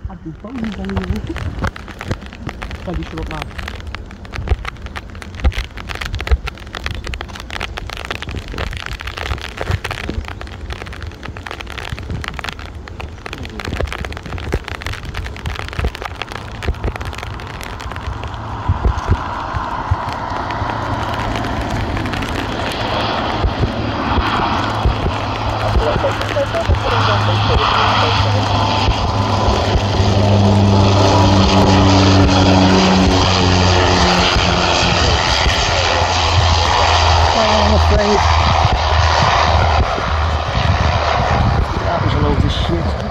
had the bones anyway. Maybe shut up now. That was a load of shit.